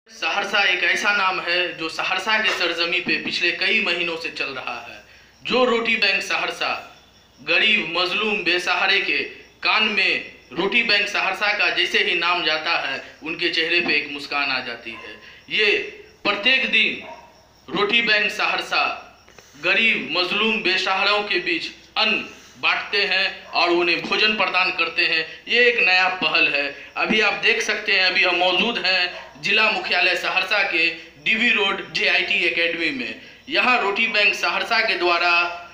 सहरसा एक ऐसा नाम है जो सहरसा के सरजमी पे पिछले कई महीनों से चल रहा है। जो रोटी बैंक सहरसा गरीब मजलूम बेसहारे के कान में रोटी बैंक सहरसा का जैसे ही नाम जाता है उनके चेहरे पे एक मुस्कान आ जाती है। ये प्रत्येक दिन रोटी बैंक सहरसा गरीब मजलूम बेसहारों के बीच अन्न बांटते हैं और उन्हें भोजन प्रदान करते हैं। ये एक नया पहल है। अभी आप देख सकते हैं, अभी हम मौजूद हैं जिला मुख्यालय सहरसा के डीवी रोड JIT एकेडमी में। यहाँ रोटी बैंक सहरसा के द्वारा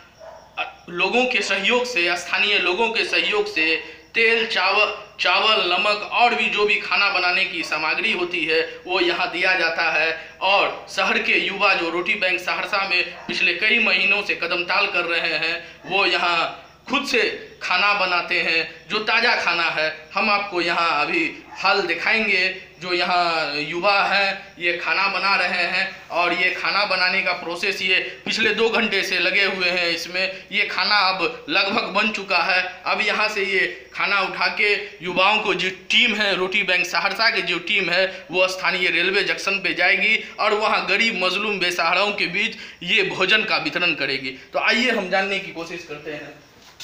लोगों के सहयोग से, स्थानीय लोगों के सहयोग से तेल, चावल, नमक और भी जो भी खाना बनाने की सामग्री होती है वो यहाँ दिया जाता है। और शहर के युवा जो रोटी बैंक सहरसा में पिछले कई महीनों से कदमताल कर रहे हैं वो यहाँ खुद से खाना बनाते हैं, जो ताज़ा खाना है। हम आपको यहाँ अभी हाल दिखाएंगे। जो यहाँ युवा हैं ये खाना बना रहे हैं और ये खाना बनाने का प्रोसेस ये पिछले 2 घंटे से लगे हुए हैं इसमें। ये खाना अब लगभग बन चुका है। अब यहाँ से ये खाना उठा के युवाओं को, जो टीम है रोटी बैंक सहरसा की जो टीम है वो स्थानीय रेलवे जंक्शन पे जाएगी और वहाँ गरीब मजलूम बेसहाराओं के बीच ये भोजन का वितरण करेगी। तो आइए हम जानने की कोशिश करते हैं।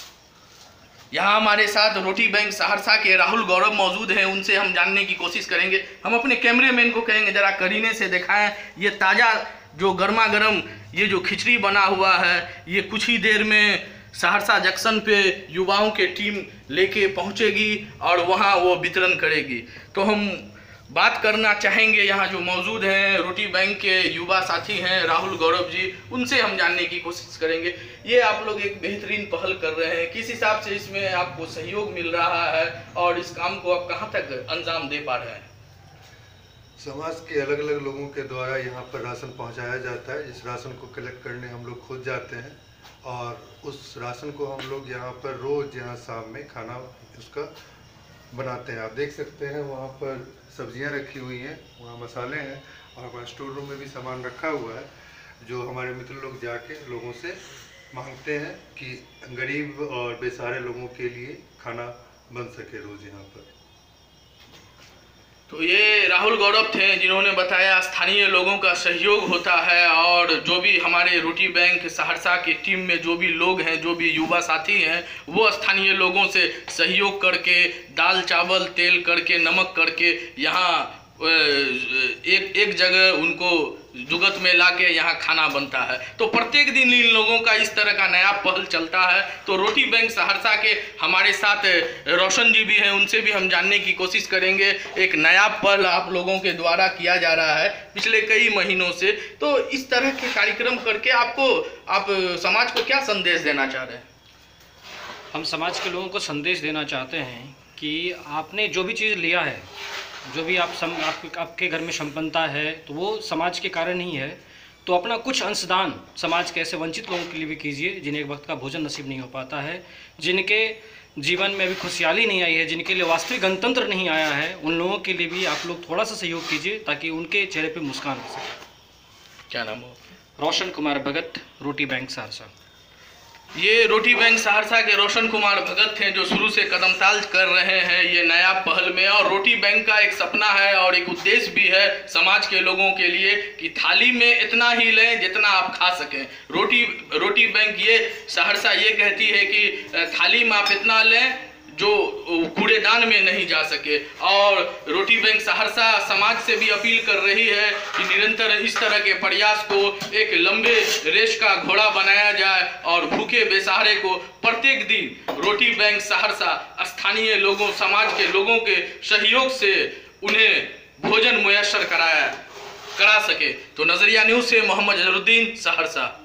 यहाँ हमारे साथ रोटी बैंक सहरसा के राहुल गौरव मौजूद हैं, उनसे हम जानने की कोशिश करेंगे। हम अपने कैमरेमैन को कहेंगे जरा करीने से दिखाएं ये ताज़ा जो गर्मा गर्म ये जो खिचड़ी बना हुआ है ये कुछ ही देर में सहरसा जंक्शन पे युवाओं के टीम लेके पहुँचेगी और वहाँ वो वितरण करेगी। तो हम बात करना चाहेंगे यहाँ जो मौजूद हैं रोटी बैंक के युवा साथी हैं राहुल गौरव जी, उनसे हम जानने की कोशिश करेंगे। ये आप लोग एक बेहतरीन पहल कर रहे हैं, किस हिसाब से इसमें आपको सहयोग मिल रहा है और इस काम को आप कहाँ तक अंजाम दे पा रहे हैं? समाज के अलग अलग लोगों के द्वारा यहाँ पर राशन पहुँचाया जाता है। इस राशन को कलेक्ट करने हम लोग खुद जाते हैं और उस राशन को हम लोग यहाँ पर रोज़ यहाँ शाम में खाना उसका बनाते हैं। आप देख सकते हैं वहाँ पर सब्जियां रखी हुई हैं, वहाँ मसाले हैं और हमारे स्टोर रूम में भी सामान रखा हुआ है जो हमारे मित्र लोग जाके लोगों से मांगते हैं कि गरीब और बेसहारे लोगों के लिए खाना बन सके रोज़ यहाँ पर। तो ये राहुल गौरव थे जिन्होंने बताया स्थानीय लोगों का सहयोग होता है और जो भी हमारे रोटी बैंक सहरसा की टीम में जो भी लोग हैं, जो भी युवा साथी हैं, वो स्थानीय लोगों से सहयोग करके दाल चावल तेल करके नमक करके यहाँ एक जगह उनको जुगत में लाके यहाँ खाना बनता है। तो प्रत्येक दिन इन लोगों का इस तरह का नया पहल चलता है। तो रोटी बैंक सहरसा के हमारे साथ रोशन जी भी हैं, उनसे भी हम जानने की कोशिश करेंगे। एक नया पहल आप लोगों के द्वारा किया जा रहा है पिछले कई महीनों से। तो इस तरह के कार्यक्रम करके आप समाज को क्या संदेश देना चाह रहे हैं? हम समाज के लोगों को संदेश देना चाहते हैं कि आपने जो भी चीज़ लिया है, जो भी आपके घर में संपन्नता है तो वो समाज के कारण ही है। तो अपना कुछ अंशदान समाज के ऐसे वंचित लोगों के लिए भी कीजिए जिन्हें एक वक्त का भोजन नसीब नहीं हो पाता है, जिनके जीवन में अभी खुशहाली नहीं आई है, जिनके लिए वास्तविक गणतंत्र नहीं आया है, उन लोगों के लिए भी आप लोग थोड़ा सा सहयोग कीजिए ताकि उनके चेहरे पे मुस्कान हो सके। क्या नाम हो? रोशन कुमार भगत, रोटी बैंक सहरसा। ये रोटी बैंक सहरसा के रोशन कुमार भगत थे जो शुरू से कदमताल कर रहे हैं ये नया पहल में। और रोटी बैंक का एक सपना है और एक उद्देश्य भी है समाज के लोगों के लिए कि थाली में इतना ही लें जितना आप खा सकें। रोटी बैंक ये सहरसा ये कहती है कि थाली में आप इतना लें जो कूड़ेदान में नहीं जा सके। और रोटी बैंक सहरसा समाज से भी अपील कर रही है कि निरंतर इस तरह के प्रयास को एक लंबे रेस का घोड़ा बनाया जाए और भूखे बेसहारे को प्रत्येक दिन रोटी बैंक सहरसा स्थानीय लोगों, समाज के लोगों के सहयोग से उन्हें भोजन मुयस्सर करा सके। तो नजरिया न्यूज़ से मोहम्मद अजहरुद्दीन, सहरसा।